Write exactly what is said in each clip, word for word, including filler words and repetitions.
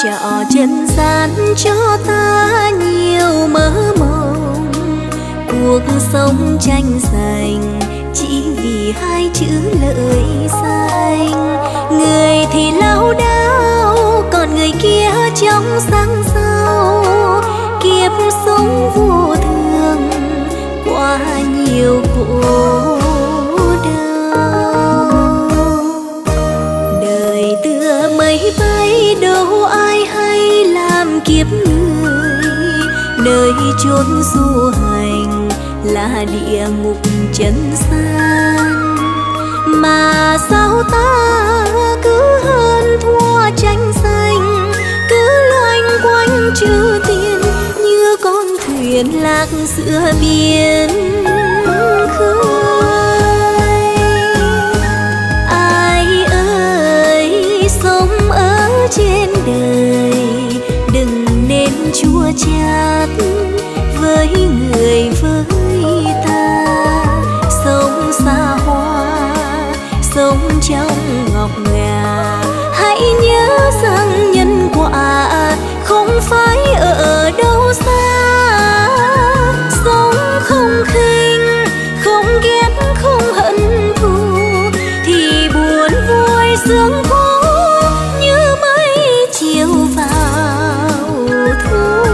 trọ trần gian cho ta nhiều mơ mộng, cuộc sống tranh giành chỉ vì hai chữ lợi danh. Người thì lao đao, còn người kia trong sáng sau, kiếp sống vô thường qua nhiều khổ đau. Đời tựa mây bay đâu ai hay làm kiếp người, nơi chốn du hành là địa ngục trần gian. Mà sao ta cứ hơn thua tranh giành, cứ loanh quanh trừ tiền như con thuyền lạc giữa biển khơi. Ai ơi sống ở trên đời, đừng nên chua chát với người với ta. Sống xa hoa, sống trong ngọc ngà, hãy nhớ rằng nhân quả không phải ở đâu xa. Sống không khinh, không ghét, không hận thù, thì buồn vui sướng khổ như mây chiều vào thu.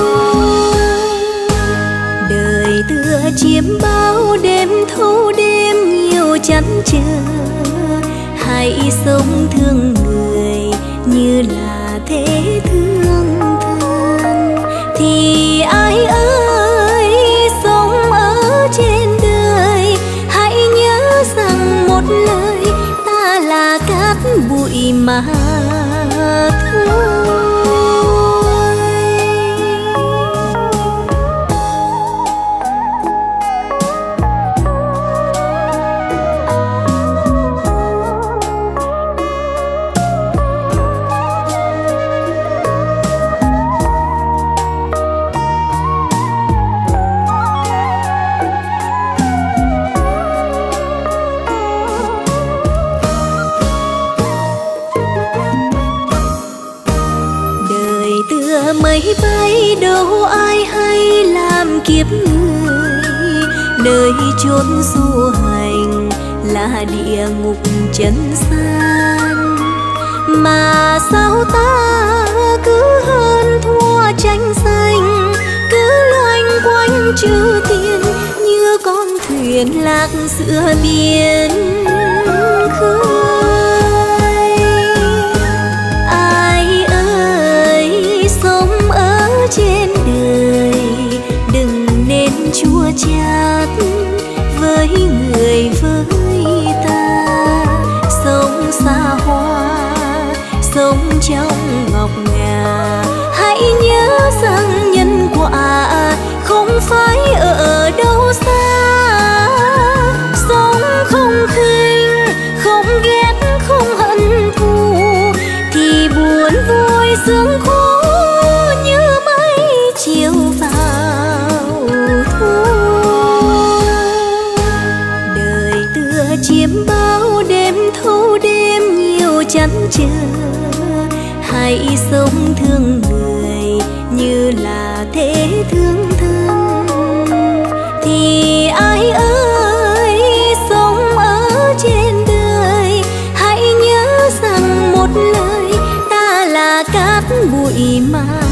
Đời tựa chiếm bao đêm thâu đêm nhiều chăn trở, hãy sống thương người như là thế thương thân. Thì ai ơi sống ở trên đời, hãy nhớ rằng một lời ta là cát bụi mà thôi. Mây bay đâu ai hay làm kiếp người, nơi chốn du hành là địa ngục trần gian. Mà sao ta cứ hơn thua tranh giành, cứ loanh quanh trừ tiền như con thuyền lạc giữa biển khơi. Trên đời đừng nên chua chát với người với ta. Sống xa hoa, sống trong ngọc ngà, hãy nhớ rằng nhân quả không phải ở đâu xa. Sống không khinh, không ghét, không hận thù, thì buồn vui sướng khổ chiều vào thu. Đời tựa chiếm bao đêm thâu đêm nhiều chăn trở, hãy sống thương người như là thế thương thân. Thì ai ơi sống ở trên đời, hãy nhớ rằng một lời ta là cát bụi mà